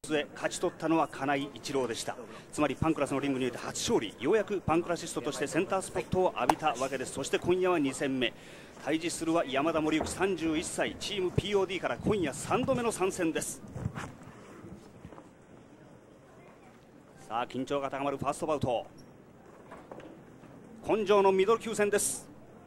勝ち取ったのは金井一郎でした。つまりパンクラスのリングにおいて初勝利、ようやくパンクラシストとしてセンタースポットを浴びたわけです。そして今夜は2戦目、対峙するは山田森幸31歳、チーム POD から今夜3度目の参戦です。さあ緊張が高まるファーストバウト、根性のミドル級戦です。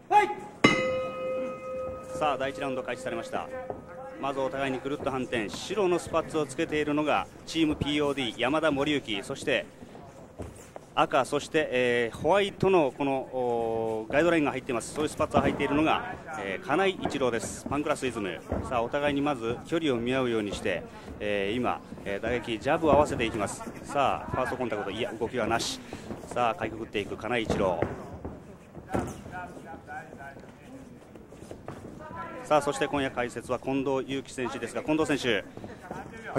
さあ第1ラウンド開始されました。まずお互いにぐるっと反転、白のスパッツをつけているのがチーム POD 山田森幸、そして赤、そして、ホワイトのこのガイドラインが入っています。そういうスパッツを履いているのが、金井一郎です。パンクラスイズム。さあお互いにまず距離を見合うようにして、今、打撃ジャブを合わせていきます。さあファーストコンタクト、いや動きはなし。さあかいくぐっていく金井一郎。さあそして今夜解説は近藤祐樹選手ですが、近藤選手、はい、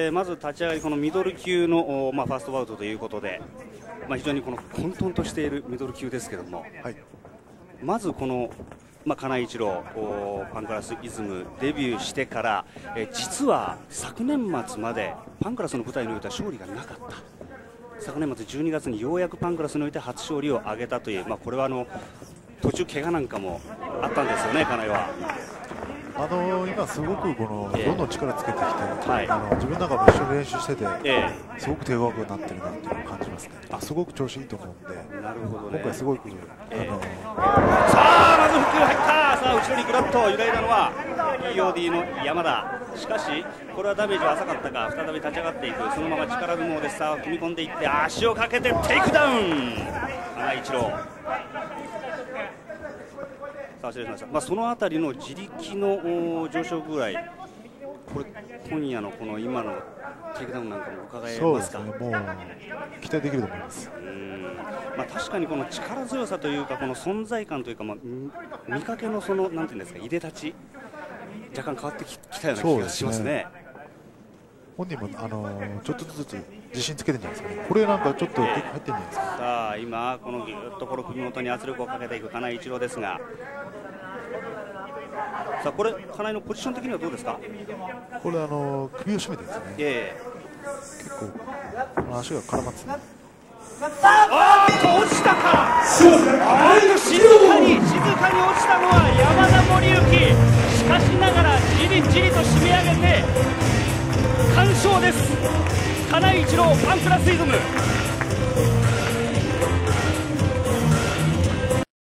まず立ち上がりこのミドル級の、ファーストバウトということで、非常にこの混沌としているミドル級ですけども、はい、まずこの、金井一郎パンクラスイズムデビューしてから、実は昨年末までパンクラスの舞台においては勝利がなかった。昨年末12月にようやくパンクラスにおいて初勝利を挙げたという、これは途中怪我なんかもあったんですよね、金井は。 今すごくこのどんどん力つけてきて、自分の中も一緒に練習してて、すごく手強くなってるなっていうのを感じますね。すごく調子いいと思うんで、なるほど、ね、今回すごく、さあまず腹球入った。さあ後ろにぐらっと揺らいだのは POD の山田。しかしこれはダメージは浅かったか、再び立ち上がっていく、そのまま力相撲でさあ踏み込んでいって足をかけてテイクダウン、金井一郎。失礼しました。そのあたりの自力の上昇具合、これ今夜のこの今のテイクダウンなんかも伺えますか。 そうですね、もう期待できると思います。 確かにこの力強さというか、この存在感というか、見かけのそのなんていうんですか、いでたち若干変わってきたような気がしますね。 本人もちょっとずつ自信つけてるんじゃないですかね。これなんかちょっと入ってるんじゃないですか。 さあ今このぎゅっとこの首元に圧力をかけていく金井一郎ですが、さあこれ金井のポジション的にはどうですか。 これ首を絞めてですね、結構足が絡まってますね。 落ちたか。静かに落ちたのは山田森幸。しかしながらじりじりと締め上げて完勝です。金井一郎パンクラスイズム。